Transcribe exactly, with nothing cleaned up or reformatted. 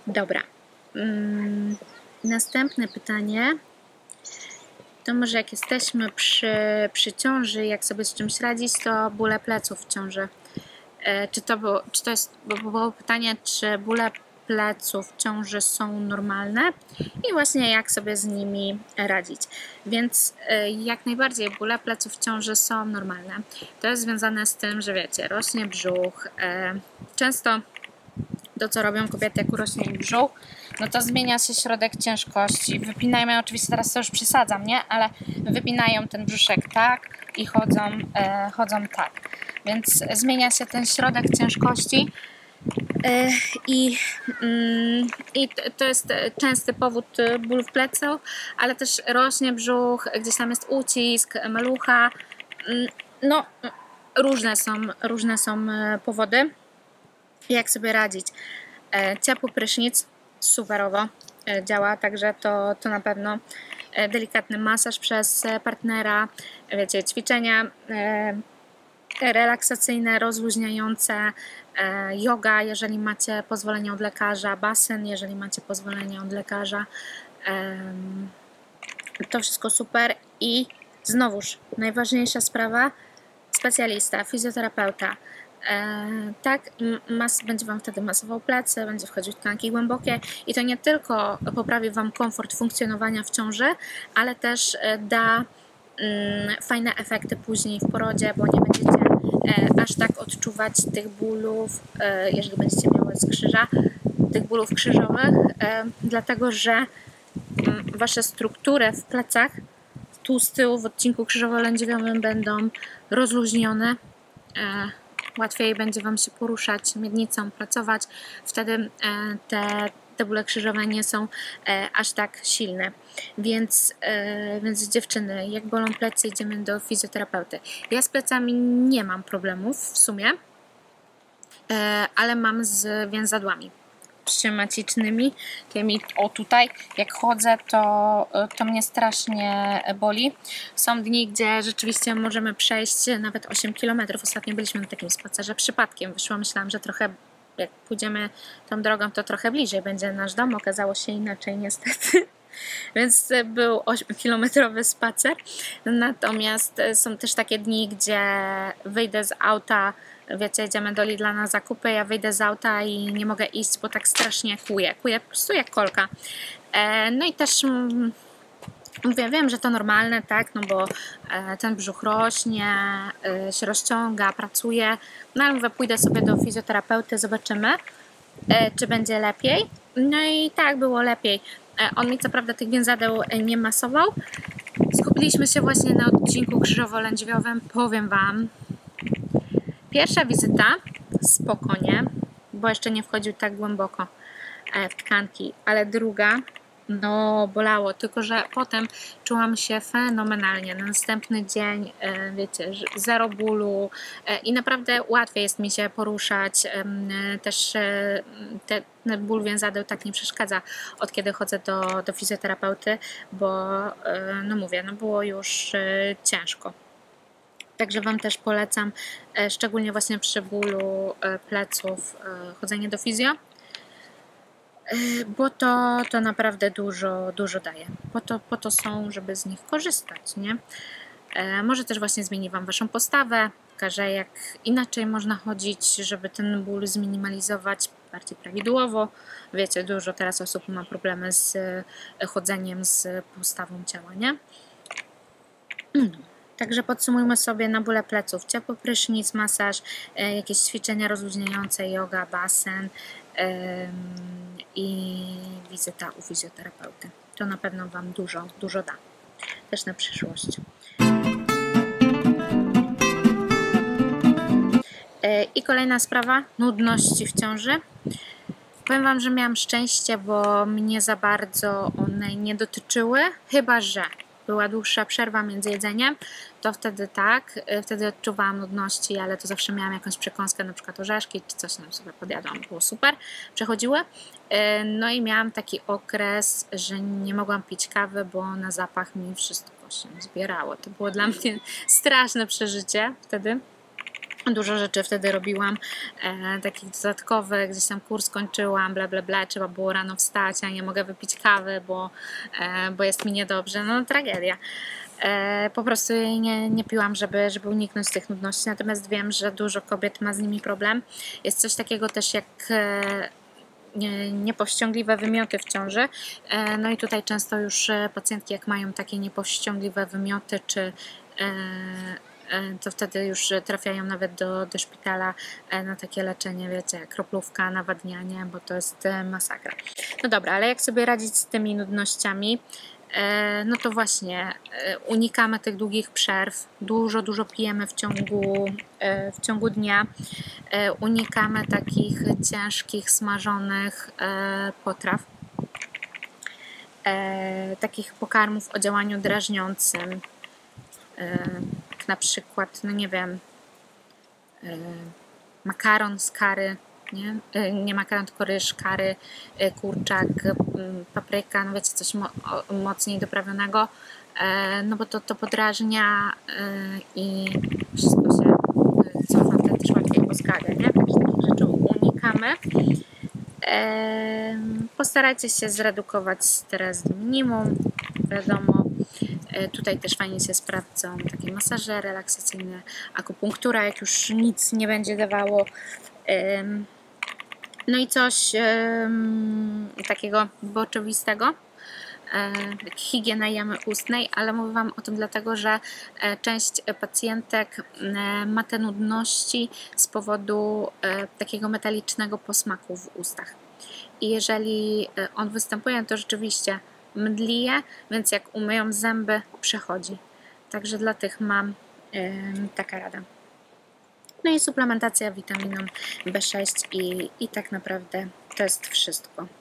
Dobra. Hmm. Następne pytanie. To może jak jesteśmy przy, przy ciąży, jak sobie z czymś radzić, to bóle pleców w ciąży. E, czy, to było, czy to jest, bo było pytanie, czy bóle pleców w ciąży są normalne i właśnie jak sobie z nimi radzić. Więc e, jak najbardziej bóle pleców w ciąży są normalne. To jest związane z tym, że wiecie, rośnie brzuch. E, często to, co robią kobiety, jak urośnie im brzuch, no to zmienia się środek ciężkości. Wypinają, ja oczywiście teraz to już przesadzam, nie? Ale wypinają ten brzuszek tak i chodzą, e, chodzą tak. Więc zmienia się ten środek ciężkości e, i, mm, i to jest częsty powód bólu w plecu, ale też rośnie brzuch, gdzieś tam jest ucisk, malucha. No, różne są, różne są powody. Jak sobie radzić? Ciepły prysznic superowo działa, także to, to na pewno delikatny masaż przez partnera, wiecie, ćwiczenia relaksacyjne, rozluźniające, yoga, jeżeli macie pozwolenie od lekarza, basen, jeżeli macie pozwolenie od lekarza. To wszystko super i znowuż najważniejsza sprawa, specjalista, fizjoterapeuta. E, tak, mas, będzie Wam wtedy masował plecy, będzie wchodził w tkanki głębokie i to nie tylko poprawi Wam komfort funkcjonowania w ciąży, ale też da mm, fajne efekty później w porodzie, bo nie będziecie e, aż tak odczuwać tych bólów, e, jeżeli będziecie miały z krzyża, tych bólów krzyżowych, e, dlatego że m, Wasze struktury w plecach tu z tyłu w odcinku krzyżowo-lędźwiowym będą rozluźnione. E, Łatwiej będzie Wam się poruszać miednicą, pracować. Wtedy te, te bóle krzyżowe nie są aż tak silne. Więc, więc dziewczyny, jak bolą plecy, idziemy do fizjoterapeuty. Ja z plecami nie mam problemów w sumie, ale mam z więzadłami pneumatycznymi, tymi o tutaj, jak chodzę, to, to mnie strasznie boli. Są dni, gdzie rzeczywiście możemy przejść nawet osiem kilometrów. Ostatnio byliśmy na takim spacerze, przypadkiem wyszło, myślałam, że trochę jak pójdziemy tą drogą, to trochę bliżej będzie nasz dom, okazało się inaczej niestety. Więc był ośmiokilometrowy spacer. Natomiast są też takie dni, gdzie wyjdę z auta, wiecie, jedziemy do Lidla na zakupy, ja wyjdę z auta i nie mogę iść, bo tak strasznie kuję. Kuję po prostu jak kolka. No i też mówię, wiem, że to normalne, tak, no bo ten brzuch rośnie, się rozciąga, pracuje. No ale mówię, pójdę sobie do fizjoterapeuty, zobaczymy, czy będzie lepiej. No i tak, było lepiej. On mi co prawda tych więzadeł nie masował. Skupiliśmy się właśnie na odcinku krzyżowo-lędźwiowym. Powiem Wam, pierwsza wizyta spokojnie, bo jeszcze nie wchodził tak głęboko w tkanki, ale druga, no bolało, tylko że potem czułam się fenomenalnie. Na następny dzień, wiecie, zero bólu i naprawdę łatwiej jest mi się poruszać. Też te, ten ból więzadeł tak nie przeszkadza, od kiedy chodzę do, do fizjoterapeuty, bo no mówię, no było już ciężko. Także Wam też polecam, szczególnie właśnie przy bólu pleców, chodzenie do fizjo, bo to, to naprawdę dużo, dużo daje. Po to, po to są, żeby z nich korzystać, nie? Może też właśnie zmieni Wam Waszą postawę, pokaże jak inaczej można chodzić, żeby ten ból zminimalizować bardziej prawidłowo. Wiecie, dużo teraz osób ma problemy z chodzeniem, z postawą ciała, nie? Także podsumujmy sobie na bóle pleców: ciepły prysznic, masaż, jakieś ćwiczenia rozluźniające, yoga, basen i wizyta u fizjoterapeuty. To na pewno Wam dużo, dużo da. Też na przyszłość. I kolejna sprawa, nudności w ciąży. Powiem Wam, że miałam szczęście, bo mnie za bardzo one nie dotyczyły, chyba że była dłuższa przerwa między jedzeniem, to wtedy tak, wtedy odczuwałam nudności, ale to zawsze miałam jakąś przekąskę, na przykład orzeszki, czy coś tam sobie podjadłam, było super, przechodziły. No i miałam taki okres, że nie mogłam pić kawy, bo na zapach mi wszystko się zbierało. To było dla mnie straszne przeżycie wtedy. Dużo rzeczy wtedy robiłam, e, takich dodatkowych, gdzieś tam kurs kończyłam, bla bla bla, trzeba było rano wstać, a nie mogę wypić kawy, bo, e, bo jest mi niedobrze, no tragedia. E, po prostu jej nie, nie piłam, żeby, żeby uniknąć tych nudności, natomiast wiem, że dużo kobiet ma z nimi problem. Jest coś takiego też jak e, nie, niepowściągliwe wymioty w ciąży, e, no i tutaj często już e, pacjentki jak mają takie niepowściągliwe wymioty, czy e, to wtedy już trafiają nawet do, do szpitala na takie leczenie, wiecie, kroplówka, nawadnianie, bo to jest masakra. No dobra, ale jak sobie radzić z tymi nudnościami? No to właśnie unikamy tych długich przerw, dużo, dużo pijemy w ciągu, w ciągu dnia, unikamy takich ciężkich, smażonych potraw, takich pokarmów o działaniu drażniącym, jak na przykład, no nie wiem, makaron z kary, nie, nie makaron, tylko ryż, kary, kurczak, papryka, no wiecie, coś mo mocniej doprawionego, no bo to, to podrażnia i wszystko się cofa, wtedy też łatwiej poskawia, nie? Także takich rzeczy unikamy. Postarajcie się zredukować stres do minimum, wiadomo. Tutaj też fajnie się sprawdzą takie masaże relaksacyjne, akupunktura, jak już nic nie będzie dawało. No i coś takiego oczywistego, jak higiena jamy ustnej, ale mówię Wam o tym dlatego, że część pacjentek ma te nudności z powodu takiego metalicznego posmaku w ustach. I jeżeli on występuje, to rzeczywiście mdli je, więc jak umyją zęby, przechodzi. Także dla tych mam yy, taka rada. No i suplementacja witaminą B sześć i, i tak naprawdę to jest wszystko.